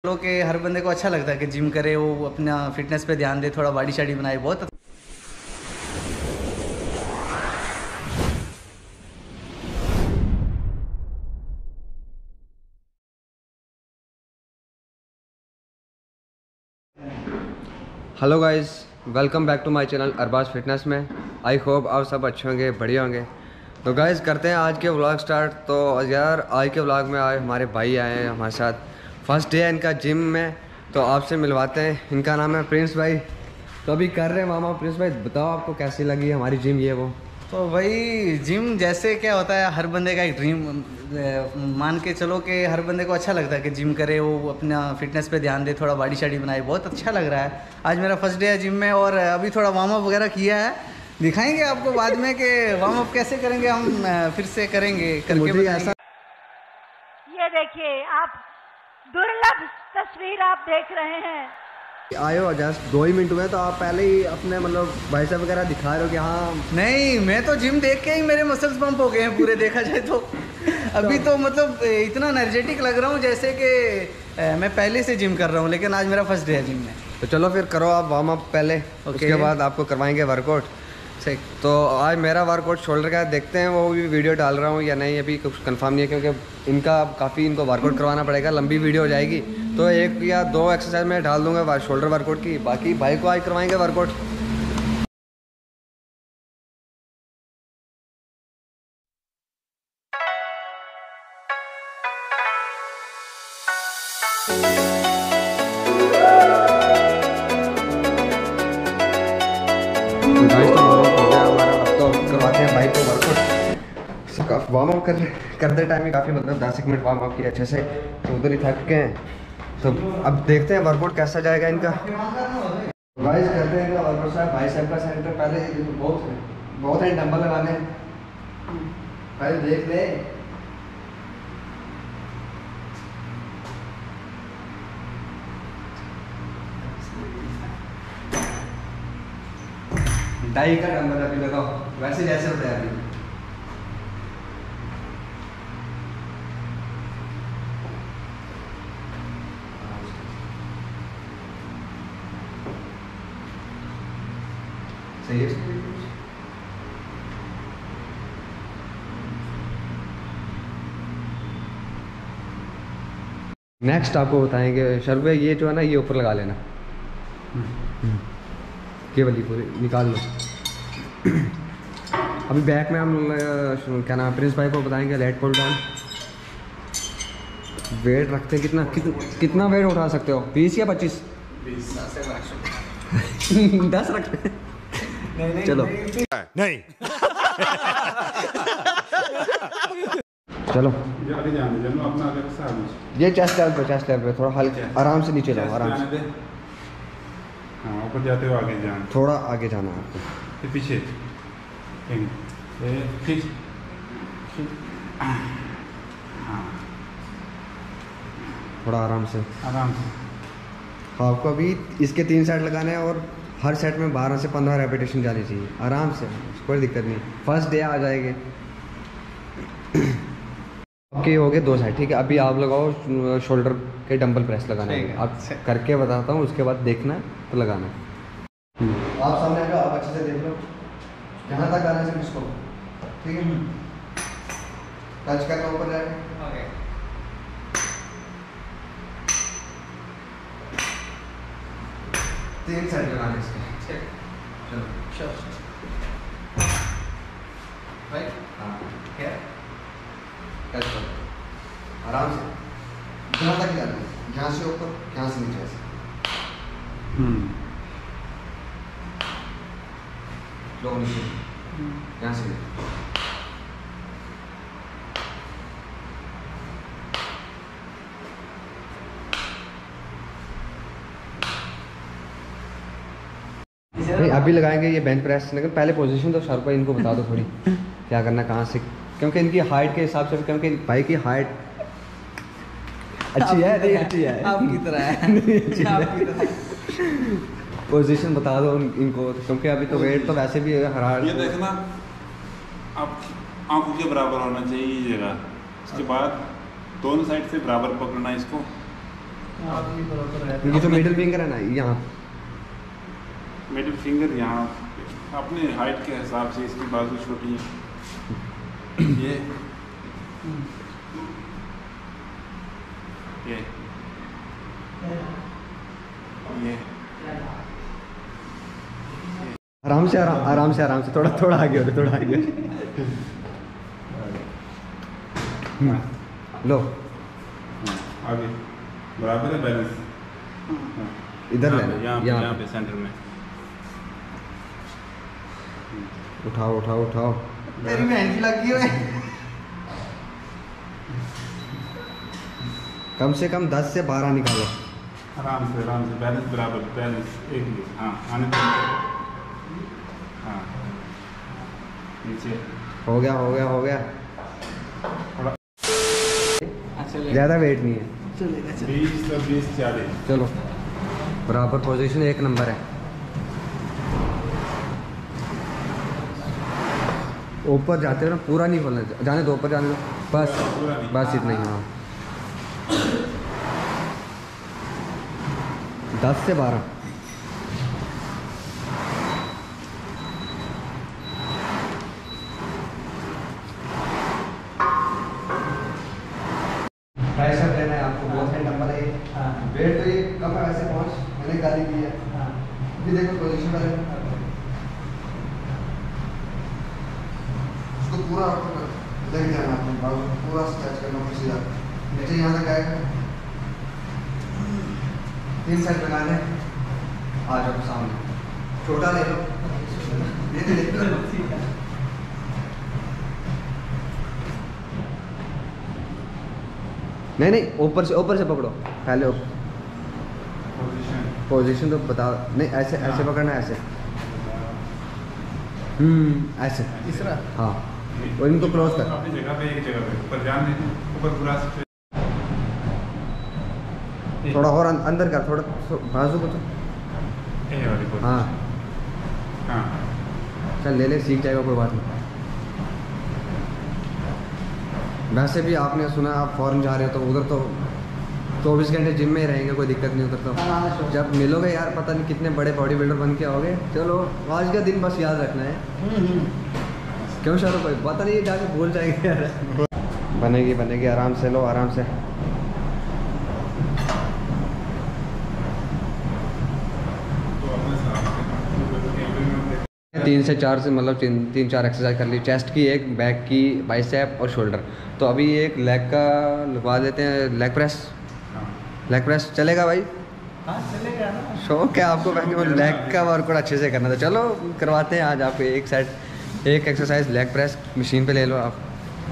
लोग के हर बंदे को अच्छा लगता है कि जिम करे, वो अपना फिटनेस पे ध्यान दे, थोड़ा बॉडी शाडी बनाए। बहुत hello guys, welcome back to my channel Arbaz fitness में। आई होप आप सब अच्छे होंगे, बढ़िया होंगे। तो गाइस करते हैं आज के व्लॉग स्टार्ट। तो यार आज के व्लॉग में आए हमारे भाई आए हैं हमारे साथ। फर्स्ट डे है इनका जिम में, तो आपसे मिलवाते हैं। इनका नाम है प्रिंस भाई। तो अभी कर रहे हैं मामा। प्रिंस भाई बताओ आपको कैसी लगी हमारी जिम ये वो। तो भाई जिम जैसे क्या होता है, हर बंदे का एक ड्रीम मान के चलो कि हर बंदे को अच्छा लगता है कि जिम करे, वो अपना फिटनेस पे ध्यान दे, थोड़ा बॉडी शाडी बनाए। बहुत अच्छा लग रहा है। आज मेरा फर्स्ट डे है जिम में और अभी थोड़ा वार्म अप वगैरह किया है। दिखाएंगे आपको बाद में कि वार्म अप कैसे करेंगे, हम फिर से करेंगे करके ऐसा। ये देखिए, आप दुर्लभ तस्वीर आप देख रहे हैं। आए हो जस्ट 2 ही मिनट हुए, तो आप पहले ही अपने मतलब बाइसेप वगैरह दिखा रहे हो कि हाँ। नहीं, मैं तो जिम देख के ही मेरे मसल्स पंप हो गए हैं पूरे, देखा जाए तो। अभी तो मतलब इतना एनर्जेटिक लग रहा हूँ जैसे कि मैं पहले से जिम कर रहा हूँ, लेकिन आज मेरा फर्स्ट डे है जिम में। तो चलो फिर करो आप वार्म अप पहले, उसके बाद आपको करवाएंगे वर्कआउट। ठीक। तो आज मेरा वर्कआउट शोल्डर का देखते हैं, वो भी वीडियो डाल रहा हूँ या नहीं अभी कुछ कंफर्म नहीं है, क्योंकि इनका काफ़ी इनको वर्कआउट करवाना पड़ेगा। लंबी वीडियो हो जाएगी, तो 1 या 2 एक्सरसाइज में डाल दूंगा शोल्डर वर्कआउट की। बाकी भाई को आज करवाएंगे वर्कआउट। करवाते हैं भाई को वर्कआउट। वार्म अप करते टाइम ही काफ़ी मतलब 10 मिनट वार्म अप किया अच्छे से, तो उधर ही थक गए हैं। तो अब देखते हैं वर्कआउट कैसा जाएगा इनका। गाइस करते हैं इनका वर्कआउट। साहब भाई साहब का सेंटर पहले बहुत है डंबल लगाने, पहले देख ले। डाई का डंबल अभी लगाओ, वैसे जैसे होता है अभी। सही है। नेक्स्ट आपको बताएंगे शर्वे, ये जो है ना ये ऊपर लगा लेना, केवल ही पूरी निकाल लो। अभी बैक में हम क्या नाम है प्रिंस भाई को बताएंगे लेट पुल डाउन। वेट रखते हैं कितना वेट उठा सकते हो? 20 या 25? 10 रखते हैं। नहीं, चलो नहीं। चलो ये चेस्ट लेवल पे थोड़ा हल्का आराम से नीचे जाओ, आराम से। हाँ, ऊपर जाते हो आगे जाना, थोड़ा आगे जाना है आपको, फिर पीछे खींच। हाँ, थोड़ा आराम से। हाँ, आपको अभी इसके 3 सेट लगाने हैं और हर सेट में 12 से 15 रेपिटेशन जानी चाहिए आराम से, कोई दिक्कत नहीं। फर्स्ट डे आ जाएंगे। आपके हो गए 2 सेट, ठीक है। अभी आप लगाओ शोल्डर के डंबल प्रेस लगाना है। आप करके बताता हूँ, उसके बाद देखना तो लगाना। आप सामने आ जाओ, आप अच्छे से देख लो जहाँ तक आने से किसको, ठीक है। टच करना ऊपर जाएगा। 3 सेट लगाने इसके। चलो राइट, हाँ क्या टच करो आराम से, जहाँ तक जाना है, यहाँ से ऊपर, यहाँ से नीचे ऐसे। लो नीचे, यहाँ से नहीं। अभी लगाएंगे ये बेंच प्रेस, लेकिन पहले पोजीशन तो सर भाई इनको बता दो थोड़ी क्या करना, कहाँ से, क्योंकि इनकी हाइट के हिसाब से, क्योंकि भाई की हाइट अच्छी है, नहीं अच्छी है, आपकी तरह है। पोजीशन बता दो इनको, क्योंकि अभी तो वेट तो वैसे भी हरार। ये देखना आप आंखों के बराबर होना चाहिए ये जगह। उसके बाद दोनों साइड से बराबर पकड़ना इसको, ये जो मिडिल फिंगर है ना यहाँ, मिडिल फिंगर यहाँ अपने हाइट के हिसाब से इसकी बाजू छोटी है। ये आराम से आराम से थोड़ा आगे हो, थोड़ा आगे लो आगे बराबर है बैलेंस। इधर ले यहाँ पे सेंटर में उठाओ तेरी बहन की लगी हुई कम से कम 10 से 12 निकालो। आराम से बैलेंस बराबर, बैलेंस एक ही। हाँ आने दो। हाँ नीचे हो गया थोड़ा ज़्यादा वेट नहीं है। 20 40। चलो बराबर पोजीशन 1 नंबर है। ऊपर जाते हो ना, पूरा नहीं खोलना, जाने दो, ऊपर जाने दो, बस इतना ही। हाँ 10 से 12। ट्राइसेप लेना है आपको, बहुत है डंबल है। वेट तो ये कम है वैसे, पहुंच मैंने गाली की है। अभी देखो पोजीशन पर है, उसको पूरा लेके जाना आपने, बाजू पूरा स्ट्रेच करना, सीधा नीचे यहाँ तक आएगा। 3 साइड लगाने, आ जाओ सामने, छोटा ले लो, ले लो। नहीं ऊपर से पकड़ो पहले। पोजीशन तो बताओ। नहीं ऐसे पकड़ना, ऐसे ऐसे तीसरा। हाँ और इनको क्रॉस कर। अपनी जगह पे, एक जगह पे ऊपर ध्यान दें, ऊपर पूरा थोड़ा और अंदर कर, थोड़ा बाजू को तो। हाँ हाँ चल ले सीख जाएगा, कोई बात नहीं। वैसे भी आपने सुना आप फॉरेन जा रहे हो तो उधर तो 24 घंटे जिम में ही रहेंगे, कोई दिक्कत नहीं उधर तो। जब मिलोगे यार पता नहीं कितने बड़े बॉडी बिल्डर बन के आओगे। चलो आज का दिन बस याद रखना है। क्यों शाहरुख भाई, पता नहीं जाके भूल जाएंगे यार। बनेगी, आराम से लो, आराम से। तीन से चार से मतलब तीन चार एक्सरसाइज कर ली। चेस्ट की एक, बैक की, बाइसेप और शोल्डर। तो अभी एक लेग का लगवा देते हैं, लेग प्रेस चलेगा भाई? हाँ चलेगा ना। शौक है आपको वो लेग का वर्कआउट अच्छे से करना था। चलो करवाते हैं आज आपको एक एक्सरसाइज लेग प्रेस। मशीन पे ले लो आप।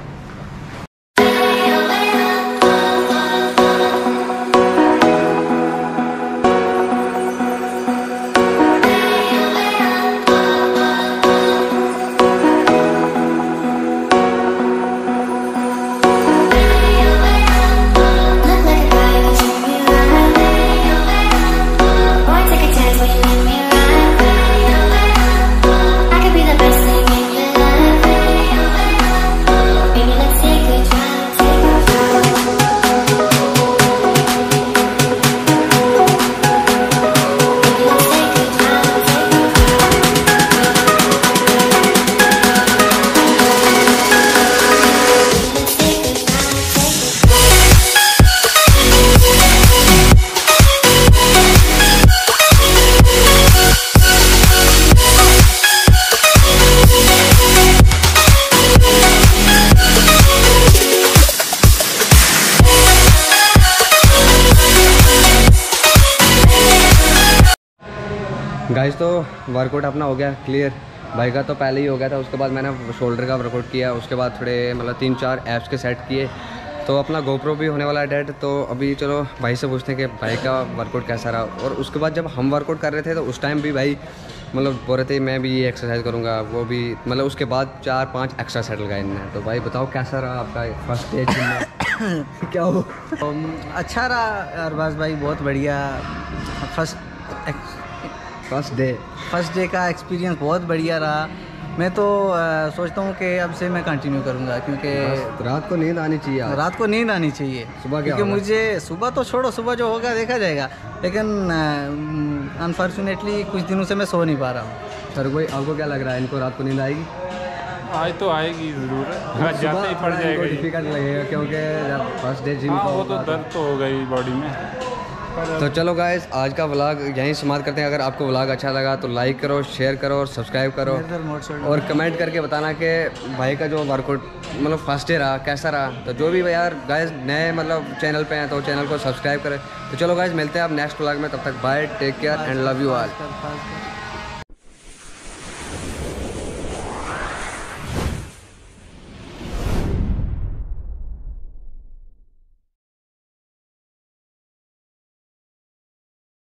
गाइस तो वर्कआउट अपना हो गया क्लियर। भाई का तो पहले ही हो गया था, उसके बाद मैंने शोल्डर का वर्कआउट किया, उसके बाद थोड़े मतलब 3-4 एप्स के सेट किए। तो अपना गोप्रो भी होने वाला है डेड। तो अभी चलो भाई से पूछते हैं कि भाई का वर्कआउट कैसा रहा। और उसके बाद जब हम वर्कआउट कर रहे थे तो उस टाइम भी भाई मतलब बोल रहे थे मैं भी ये एक्सरसाइज करूँगा, वो भी मतलब उसके बाद 4-5 एक्स्ट्रा सेट लगाए इन्होंने। तो भाई बताओ कैसा रहा आपका फर्स्ट डे जिम में? क्या हो? अच्छा रहा अरबाज भाई, बहुत बढ़िया। फर्स्ट डे का एक्सपीरियंस बहुत बढ़िया रहा। मैं तो सोचता हूँ कि अब से मैं कंटिन्यू करूँगा, क्योंकि रात को नींद आनी चाहिए आज। रात को नींद आनी चाहिए। सुबह क्या क्योंकि होगा? मुझे सुबह तो छोड़ो, सुबह जो होगा देखा जाएगा, लेकिन अनफॉर्चुनेटली कुछ दिनों से मैं सो नहीं पा रहा हूँ। सर कोई आपको क्या लग रहा है, इनको रात को नींद आएगी? आज तो आएगी ज़रूर, आज जाते ही पड़ जाएगा। डिफिकल्ट लगेगा क्योंकि जब फर्स्ट डे जिम हाँ का वो तो होगा दर्द तो हो गई बॉडी में। तो चलो गाइस, आज का व्लॉग यहीं समाप्त करते हैं। अगर आपको व्लॉग अच्छा लगा तो लाइक करो, शेयर करो और सब्सक्राइब करो, और कमेंट करके बताना कि भाई का जो वर्कआउट मतलब फर्स्ट डे रहा कैसा रहा। तो जो भी यार गाइस नए मतलब चैनल पे हैं तो चैनल को सब्सक्राइब करें। तो चलो गाइस, मिलते हैं आप नेक्स्ट व्लॉग में, तब तक bye, take care and love you all.